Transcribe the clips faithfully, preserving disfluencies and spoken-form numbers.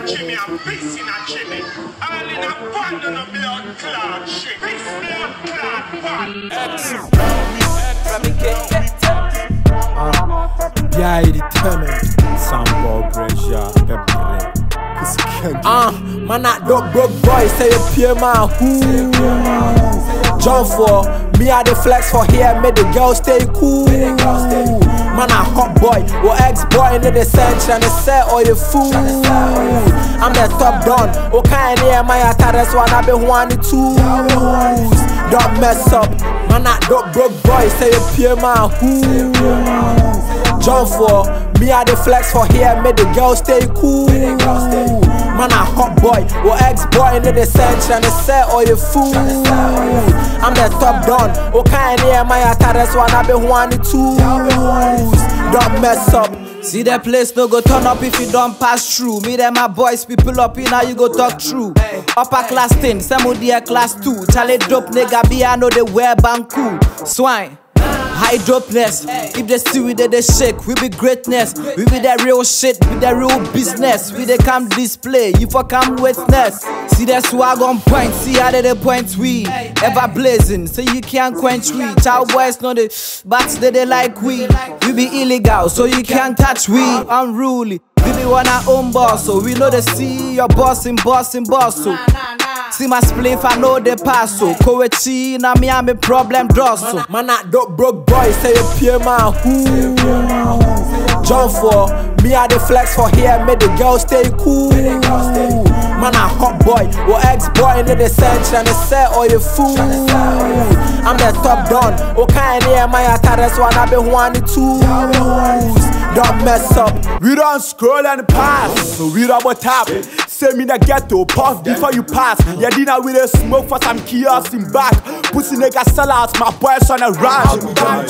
a Jimmy, I'm facing a Jimmy. All in a band and a blood clot shit. This blood clot band. Uh, yeah, determined. Sample pressure, pepper. Ah, man, that dog broke boy, say you peer man, who? John for me, I the flex for here, make the girls stay cool. Man, a hot boy, or ex-boy in the century, and they say, oh, you fool. I'm the top don, okay, near my attires, one I be one two. Don't mess up, man, that dog broke boy, say you peer man, who? John for me, I the flex for here, make the girls stay cool. Man, a hot boy, or ex-boy in the century, and they say, oh, you fool. I'm the top don, okay, near my attires, one I be one two. Don't mess up. See the place no go turn up if you don't pass through. Me and my boys, people up in now you go talk true. Upper class thing, some of the class two. Charlie dope nigga be I know they wear banku. Swine. High dopeness, if they see we they, they shake, we be greatness. We be the real shit, we the real business. We they come display, you for come witness. See that swag on point, see how they, they point we. Ever blazing, so you can't quench we. Child boys know the bats they, they like we. We be illegal, so you can't touch we. Unruly, we be one our own boss, so we know they see your boss in boss in boss. So see my spliff, I know the pass. So Kowechi, na me I'm a problem draw. So man, that dog broke boy, say you peer man, who? John for me, I the flex for here, make the girls stay cool. Man, a hot boy, or ex-boy in the century, and they say, oh, you fool. I'm the top don, okay, near my attires, one I be one two. Don't mess up. We don't scroll and pass, so we don't tap. Say me the ghetto, puff before you pass. Yeah, dinner with a smoke for some kiosks in back. Pussy nigga sell out, my boys on a run.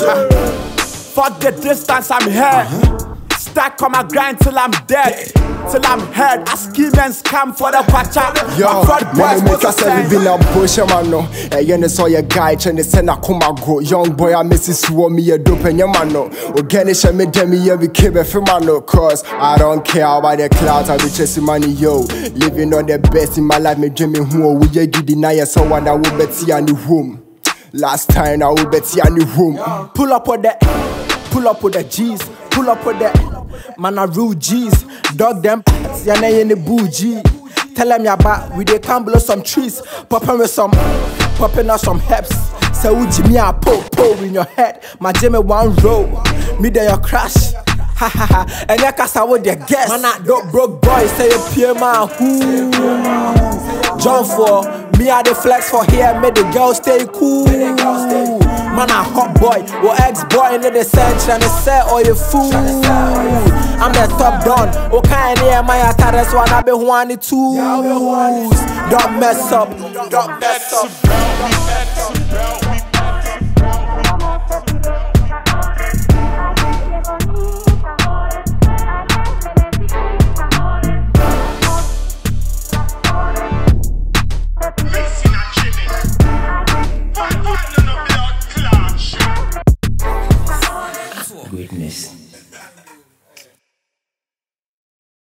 Fuck the distance, I'm here. Stack on my grind till I'm dead. Till I'm heard, I scheme and scam for the pacha. Yo, man, make us every been a bush, man. No, and you saw your guy trying to send a coma go. Young boy, I miss this war me a dope and your man. No, again, it's a me demi every cable for man. No, cause I don't care about the clouds, I be chasing money, yo. Living on the best in my life, me dreaming who we you deny someone that will bet you on the home. Last time I will bet you on the home. Pull up with that, pull up with the G's, pull up with that. Man, a real G's, dog them, ya na in the bougie. Tell them ya back, we they can blow some trees, popping with some, popping out some heps. Say, would you me a po po in your head? My Jimmy one row, me there your crash. Ha ha ha, and ya cast out their guess. Man, that dog broke boy, say you peer man, who? John for me, I the flex for here, make the girls stay cool. Man, a hot boy, or ex-boy in the century, and they say, oh, you fool. I'm the top don, okay, near my attires, one I be one two. Don't mess up, don't mess up.